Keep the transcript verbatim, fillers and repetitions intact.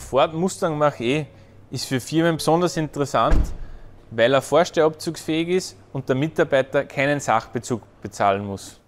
Ford Mustang Mach-E ist für Firmen besonders interessant, weil er vorsteuerabzugsfähig ist und der Mitarbeiter keinen Sachbezug bezahlen muss.